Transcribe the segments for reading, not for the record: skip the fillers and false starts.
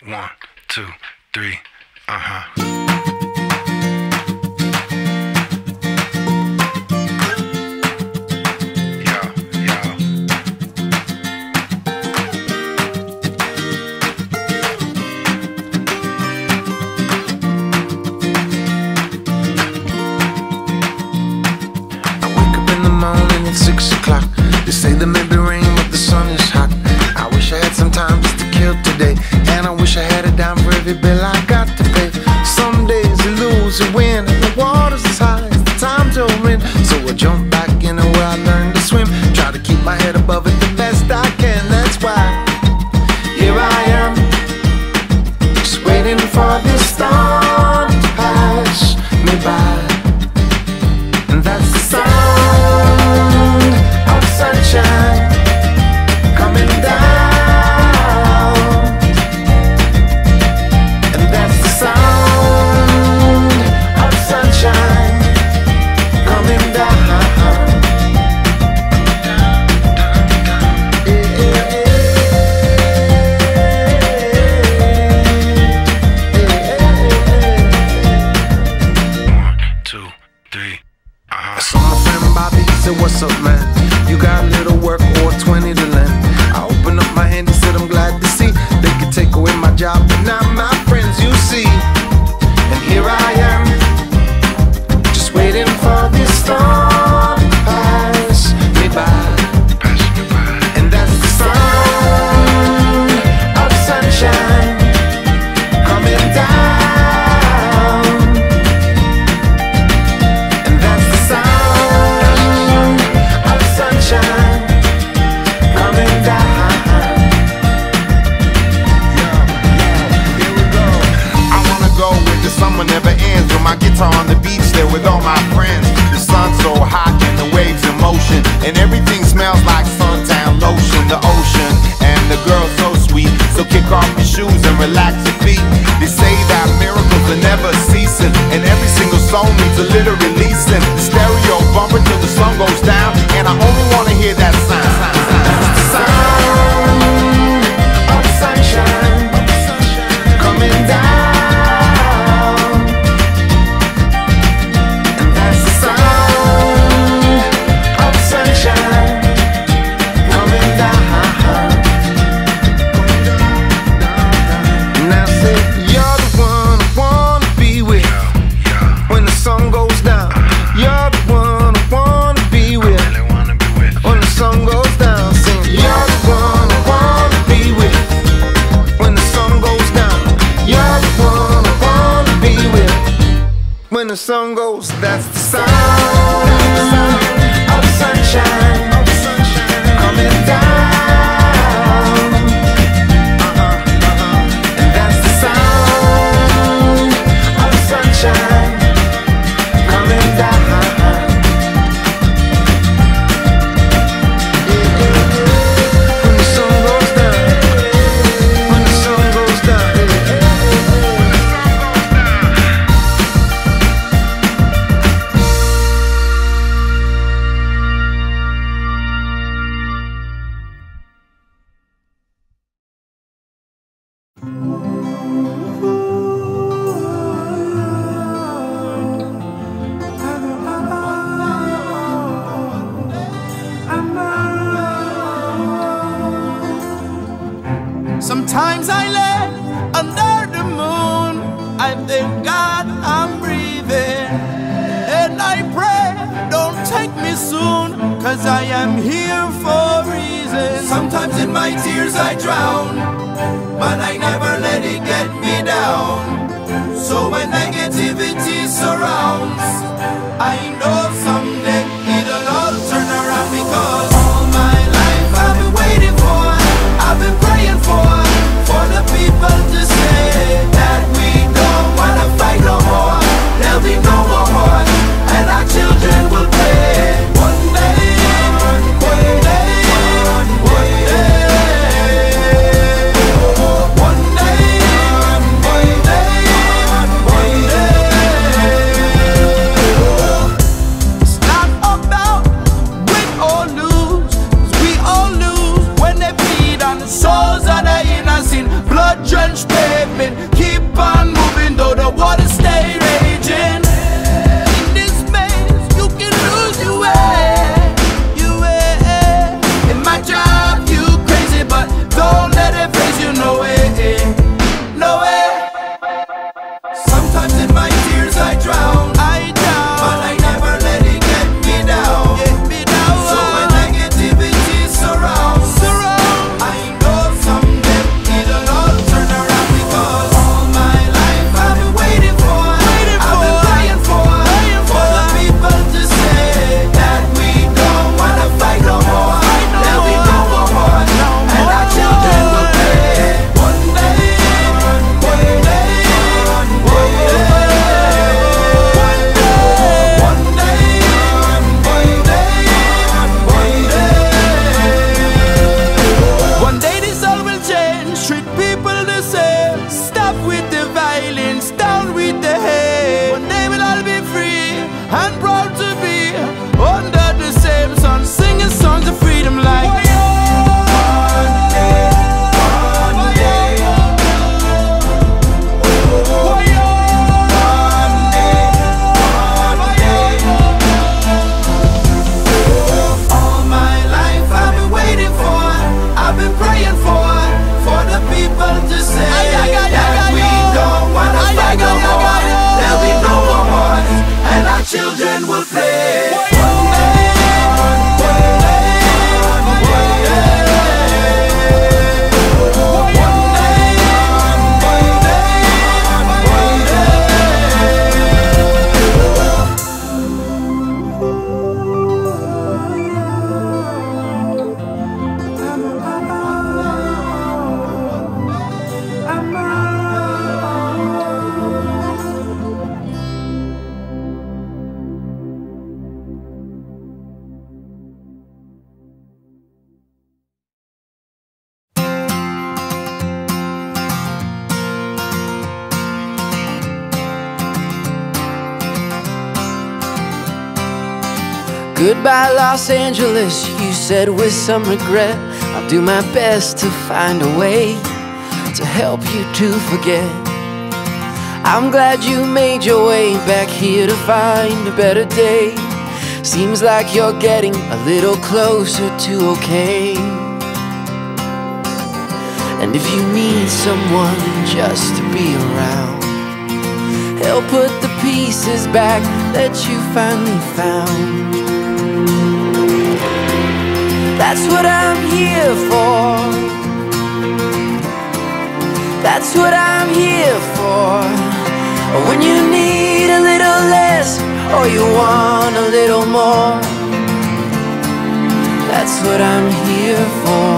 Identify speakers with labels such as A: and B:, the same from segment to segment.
A: 1, 2, 3, uh-huh.
B: Morning at 6 o'clock. They say there may be rain, but the sun is hot. I wish I had some time just to kill today, and I wish I had a dime for every bill I got to pay. Some days you lose, you win, and the water's as high as the times you're in. So I jump back in where I learned to swim, try to keep my head above it the best I can. That's why here I am, just waiting for this storm to pass me by. And that's the sound of sunshine coming down. And that's the sound of sunshine coming down. I saw my friend Bobby, he said, what's up, man? You got a little work or 20 to lend? I opened up my hand, he said, I'm glad to see they could take away my job, but not my friends, you see. And here I am, just waiting for this storm to pass me by. And that's the sound of sunshine coming down.
C: Summer never ends with my guitar on the beach there with all my friends. The sun's so hot and the waves in motion, and everything smells like suntan lotion. The ocean and the girl so sweet, so kick off your shoes and relax your feet. They say that miracles are never ceasing, and every single song needs a little releasing. The stereo bumper till the sun goes down, and I only wanna hear that sound.
B: Sound of sunshine coming down. When the sun goes, that's the sound of sunshine coming down. And that's the sound of sunshine coming down. When the sun goes down, when the sun goes down.
D: Sometimes I lay under the moon, I thank God I'm breathing, and I pray, don't take me soon, cause I am here for a reason. Sometimes in my tears I drown, but I never let it get me down. So when negativity surrounds, I know someday it'll all turn around, because all my life I've been waiting for, I've been praying for the people to say that we don't wanna fight no more. There'll be no more war, and our children will play. One day, one day, one day. people to say, stop with the violence, down with the hate. One day we'll all be free and proud to be under the same sun, singing songs of freedom like one day, one day, one day. All my life I've been waiting for, I've been praying for the people to say that we don't want to fight no more. There'll be no more wars, and our children will play. One day, one day, one
E: Goodbye, Los Angeles, you said with some regret. I'll do my best to find a way to help you to forget. I'm glad you made your way back here to find a better day. Seems like you're getting a little closer to okay. And if you need someone just to be around, help put the pieces back that you finally found. That's what I'm here for. That's what I'm here for. When you need a little less or you want a little more, that's what I'm here for.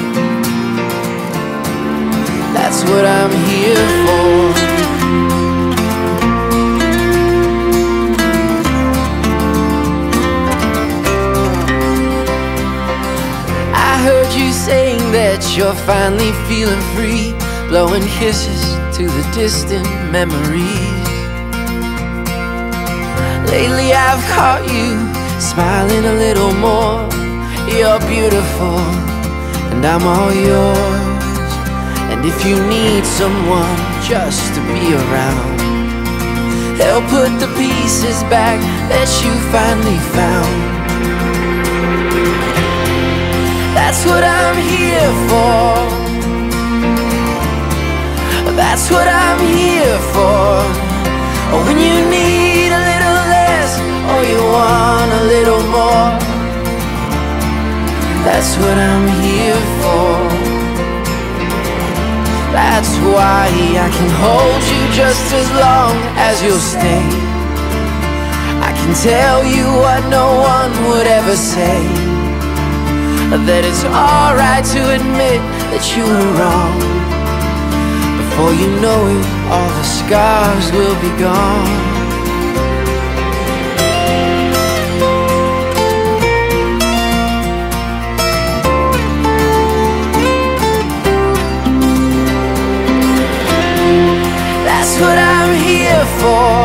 E: That's what I'm here for. I heard you saying that you're finally feeling free, blowing kisses to the distant memories. Lately I've caught you smiling a little more. You're beautiful and I'm all yours. And if you need someone just to be around, help put the pieces back that you finally found. That's what I'm here for. That's what I'm here for. When you need a little less or you want a little more, that's what I'm here for. That's why I can hold you just as long as you'll stay. I can tell you what no one would ever say, that it's alright to admit that you were wrong. Before you know it, all the scars will be gone. That's what I'm here for.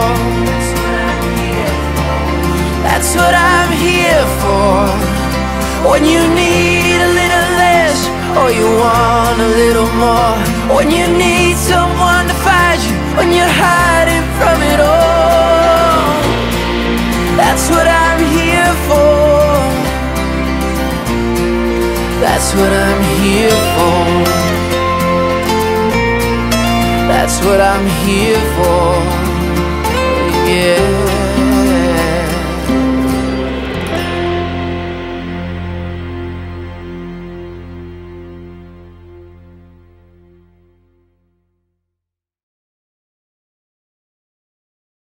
E: That's what I'm here for. When you need a little less or you want a little more, when you need someone to find you when you're hiding from it all, that's what I'm here for. That's what I'm here for. That's what I'm here for. Yeah.